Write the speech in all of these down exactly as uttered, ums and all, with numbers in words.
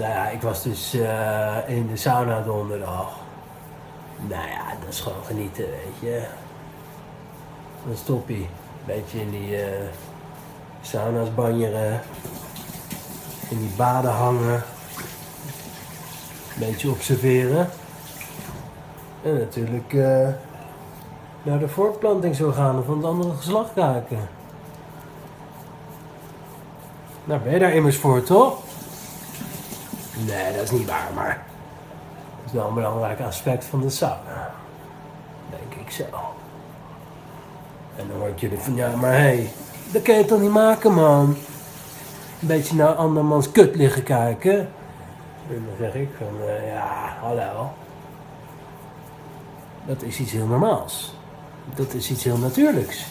Nou ja, ik was dus uh, in de sauna donderdag. Nou ja, dat is gewoon genieten, weet je. Dan stop je. Beetje in die uh, sauna's banjeren. In die baden hangen. Beetje observeren. En natuurlijk uh, naar de voortplanting zo gaan of van het andere geslacht kijken. Nou, ben je daar immers voor, toch? Nee, dat is niet waar, maar dat is wel een belangrijk aspect van de sauna. Denk ik zo. En dan hoort jullie van, ja, maar hé, hey, dat kan je toch niet maken, man? Een beetje naar andermans kut liggen kijken. En dan zeg ik van, uh, ja, hallo. Dat is iets heel normaals. Dat is iets heel natuurlijks.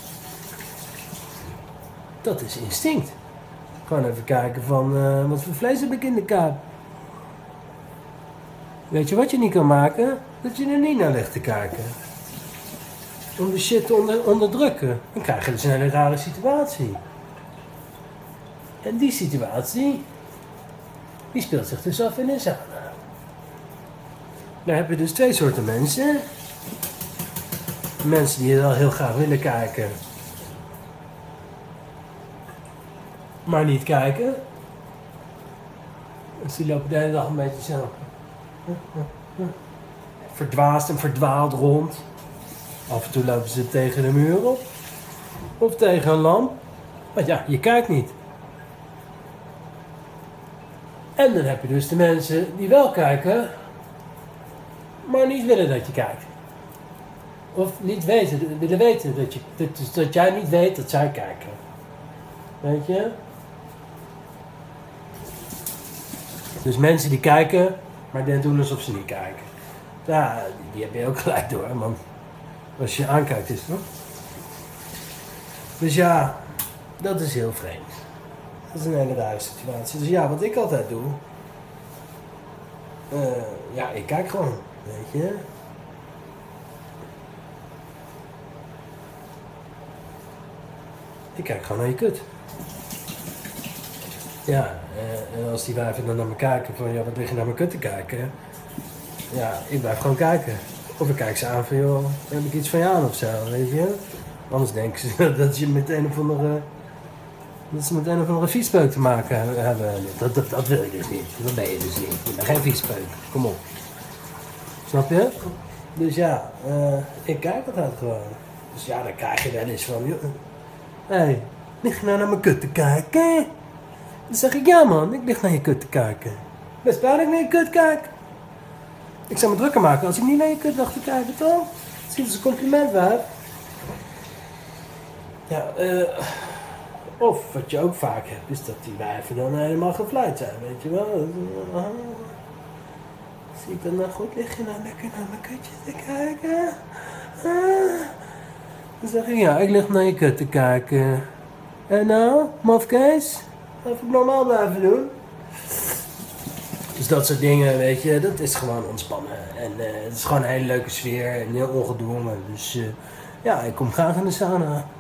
Dat is instinct. Gewoon even kijken van, uh, wat voor vlees heb ik in de kuip? Weet je wat je niet kan maken? Dat je er niet naar ligt te kijken. Om de shit te onder, onderdrukken. Dan krijg je dus een hele rare situatie. En die situatie, die speelt zich dus af in een sauna. Daar heb je dus twee soorten mensen. Mensen die wel heel graag willen kijken, maar niet kijken. Dus die lopen de hele dag een beetje zo verdwaasd en verdwaald rond. Af en toe lopen ze tegen de muur op. Of tegen een lamp. Maar ja, je kijkt niet. En dan heb je dus de mensen die wel kijken, maar niet willen dat je kijkt. Of niet weten, willen weten dat, je, dat, dus dat jij niet weet dat zij kijken. Weet je? Dus mensen die kijken, maar dan doen alsof ze niet kijken. Ja, die heb je ook gelijk door, want als je aankijkt is het toch? Dus ja, dat is heel vreemd. Dat is een hele rare situatie. Dus ja, wat ik altijd doe, uh, ja, ik kijk gewoon, weet je. Ik kijk gewoon naar je kut. Ja, uh, en als die wijven dan naar me kijken van, ja, wat lig je naar mijn kut te kijken? Ja, ik blijf gewoon kijken. Of ik kijk ze aan van, joh, heb ik iets van je aan of zo, weet je. Anders denken ze dat je met een of andere, dat ze met een of andere viespeuk te maken hebben. Dat, dat, dat wil je dus niet. Dat ben je dus niet. Je bent geen viespeuk. Kom op. Snap je? Dus ja, uh, ik kijk altijd gewoon. Dus ja, dan krijg je wel eens van, joh, hé, hey, lig je nou naar mijn kut te kijken? Dan zeg ik, ja man, ik lig naar je kut te kijken. Best blij dat ik naar je kut kijk. Ik zou me drukker maken als ik niet naar je kut dacht te kijken, toch? Dat is een compliment waard. Ja, uh, of wat je ook vaak hebt, is dat die wijven dan helemaal gevleid zijn, weet je wel. Uh, zie ik dan nou goed, lig je nou lekker naar mijn kutje te kijken? Uh, dan zeg ik, ja, ik lig naar je kut te kijken. En nou, mafkees? Even normaal blijven doen. Dus dat soort dingen, weet je, dat is gewoon ontspannen. En uh, het is gewoon een hele leuke sfeer en heel ongedwongen. Dus uh, ja, ik kom graag in de sauna.